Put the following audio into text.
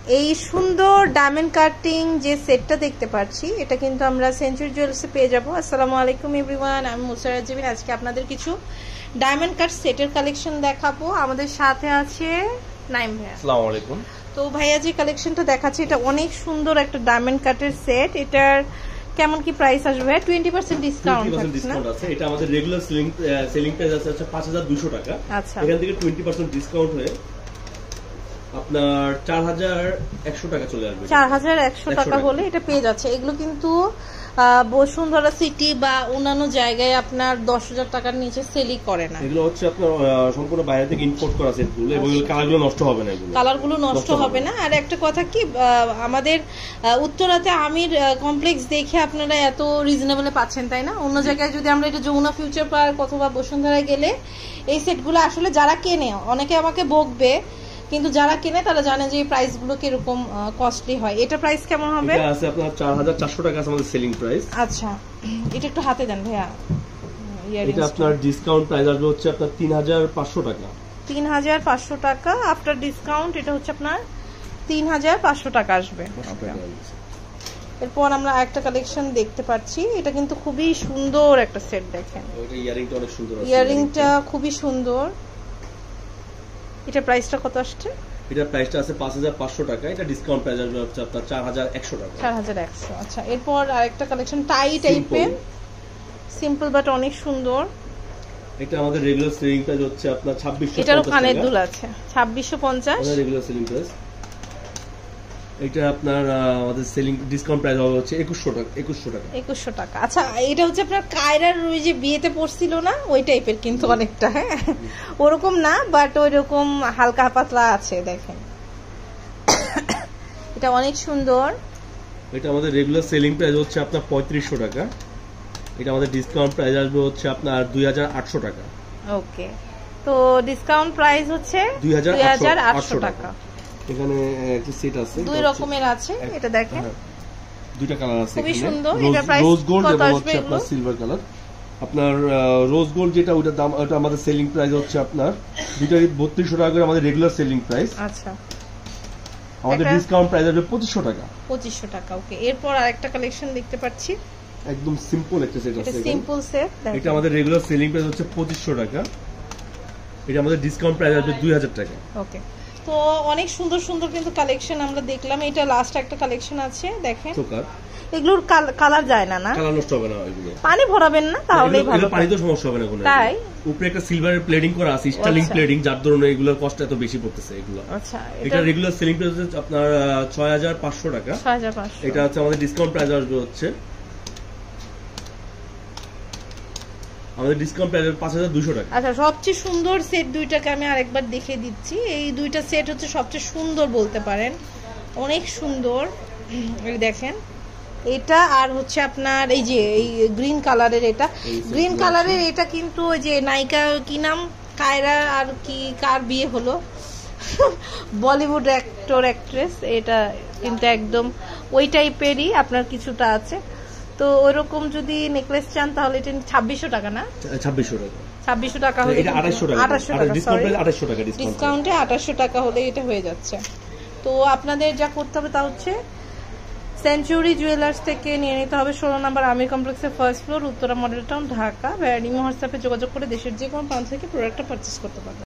এই সুন্দর diamond cutting যে সেটটা দেখতে পাচ্ছি এটা কিন্তু আমরা সেঞ্চুরি জুয়েলার্সে পেয়ে যাবো। আসসালামু আলাইকুম এভরিওয়ান, আমি মুসারাত জাবিন। আজকে আপনাদের কিছু ডায়মন্ড কাট সেটের কালেকশন দেখাবো। আমাদের সাথে আছে নাইম ভাইয়া। আসসালামু আলাইকুম। তো ভাইয়া যে কালেকশনটা দেখাচ্ছে এটা অনেক সুন্দর একটা ডায়মন্ড কাটের সেট। এটার কেমন কি প্রাইস আসবে? 20% ডিসকাউন্ট আছে। এটা আমাদের রেগুলার সেলিং প্রাইস আছে 5200 টাকা। আচ্ছা, এখান থেকে 20% ডিসকাউন্ট হয়ে আপনার 4100 টাকা চলে আসবে। 4100 টাকা হলে এটা পেয়ে যাচ্ছে। এগুলো কিন্তু বসুন্ধরা সিটি বা অন্যান্য জায়গায় আপনার 10,000 টাকার নিচে সেলই করে না। এগুলো হচ্ছে আপনার সম্পূর্ণ বাইরে থেকে ইম্পোর্ট করা সেটগুলো এবং এগুলো কালারগুলো নষ্ট হবে না। এগুলো কালারগুলো নষ্ট হবে না। আর একটা কথা কি, আমাদের উত্তরাতে আমির কমপ্লেক্স দেখে আপনারা এত রিজনেবলে পাচ্ছেন, তাই না? অন্য জায়গায় যদি আমরা এটা যমুনা ফিউচার পার্ক অথবা বসুন্ধরায় গেলে এই সেটগুলো আসলে যারা কেনে, অনেকে আমাকে বকবে, কিন্তু যারা কেনে তারা জানে যে এই প্রাইসগুলো কিরকম কস্টলি হয়। এটা প্রাইস কেমন হবে? এটা আছে আপনার 4400 টাকা আছে আমাদের সেলিং প্রাইস। আচ্ছা, এটা একটু হাতে দেন ভাইয়া। এটা আপনার ডিসকাউন্ট প্রাইস আসবে হচ্ছে আপনার 3500 টাকা। 3500 টাকা আফটার ডিসকাউন্ট এটা হচ্ছে আপনার 3500 টাকা আসবে। এরপর আমরা একটা কালেকশন দেখতে পাচ্ছি। এটা কিন্তু খুবই সুন্দর একটা সেট। দেখেন এটা ইয়ারিংটা অনেক সুন্দর আছে। ইয়ারিংটা খুবই সুন্দর। এটা প্রাইসটা কত আসছে? এটা প্রাইসটা আছে 5500 টাকা। এটা ডিসকাউন্ট প্রাইস আসবে হচ্ছে আপনার 4100 টাকা। 4100। আচ্ছা, এরপর আরেকটা কালেকশন টাই টাইপের, সিম্পল বাট অনেক সুন্দর। এটা আমাদের রেগুলার সেলিং প্রাইস হচ্ছে আপনার 2650 টাকা। এটারও কানের দুল আছে 2650। এটা রেগুলার সেলিং প্রাইস। এটা আপনার আমাদের সেলিং ডিসকাউন্ট প্রাইস হবে হচ্ছে 2100 টাকা। 2100 টাকা। আচ্ছা, এটা হচ্ছে আপনার কায়রার ওই যে বিয়েতে পড়ছিল না ওই টাইপের, কিন্তু অনেকটা, হ্যাঁ ওরকম না, বাট ওই রকম হালকা পাতলা আছে। দেখেন এটা অনেক সুন্দর। এটা আমাদের রেগুলার সেলিং প্রাইস হচ্ছে আপনার 3500 টাকা। এটা আমাদের ডিসকাউন্ট প্রাইস আসবে হচ্ছে আপনার 2800 টাকা। ওকে, তো ডিসকাউন্ট প্রাইস হচ্ছে 2800 টাকা। এখানে একটা সেট আছে, দুই রকমের আছে। এটা দেখেন দুইটা কালার আছে, খুবই সুন্দর। এটা প্রাইস রোজ গোল্ড এবং হচ্ছে আপনার সিলভার কালার। আপনার রোজ গোল্ড যেটা ওটার দাম, ওটা আমাদের সেলিং প্রাইস হচ্ছে আপনার দুইটারই 3200 টাকা করে আমাদের রেগুলার সেলিং প্রাইস। আচ্ছা, আমাদের ডিসকাউন্ট প্রাইস আসবে 2500 টাকা। 2500 টাকা। ওকে, এরপর আরেকটা কালেকশন দেখতে পাচ্ছি। একদম সিম্পল একটা সেট আছে। এটা সিম্পল সেট। এটা আমাদের রেগুলার সেলিং প্রাইস হচ্ছে 2500 টাকা। এটা আমাদের ডিসকাউন্ট প্রাইস আসবে 2000 টাকা। ওকে, তো অনেক সুন্দর সুন্দর কিন্তু কালেকশন আমরা দেখলাম। এটা লাস্ট একটা কালেকশন আছে, দেখেন চোকার। এগুলোর কালার যায় না, না কালার নষ্ট হবে না। এগুলো পানি ভরাবেন না তাহলেই ভালো। পানিতে সমস্যা হবে না কোনো। তাই উপরে একটা সিলভারের প্লেটিং করা আছে, স্টাইলিং প্লেটিং, যার ধরনের এগুলোর কষ্ট এত বেশি পড়তেছে এগুলো। আচ্ছা, এটা রেগুলার সেলিং প্রাইস হচ্ছে আপনার 6500 টাকা। 6500। এটা হচ্ছে আমাদের ডিসকাউন্ট প্রাইস আসবে হচ্ছে আমাদের ডিসকাউন্ট প্রাইস 5200 টাকা। আচ্ছা, সবচেয়ে সুন্দর সেট দুইটাকে আমি আরেকবার দেখিয়ে দিচ্ছি। এই দুইটা সেট হচ্ছে সবচেয়ে সুন্দর বলতে পারেন, অনেক সুন্দর। এই দেখেন এটা, আর হচ্ছে আপনার এই যে এই গ্রিন কালারের, এটা গ্রিন কালারের, এটা কিন্তু ওই যে নায়িকা কি নাম, কায়রা আর কি কার বিয়ে হলো, বলিউড অ্যাক্টর অ্যাক্ট্রেস, এটা কিন্তু একদম ওই টাইপেরই আপনার কিছুটা আছে। তো ওইরকম যদি নেকলেস চান তাহলে এটা 2600 টাকা, না 2600 টাকা হলে, এটা 2800 টাকা ডিসকাউন্টে 2800 টাকা হলে এটা হয়ে যাচ্ছে। তো আপনাদের যা করতে হবে তা হচ্ছে সেঞ্চুরি জুয়েলার্স থেকে নিয়ে নিতে হবে 16 নম্বর আমির কমপ্লেক্সের first floor, Uttara model town, Dhaka. হোয়াটসঅ্যাপে যোগাযোগ করে দেশের যে কোনো প্রান্ত থেকে প্রোডাক্টটা পারচেস করতে পারবেন।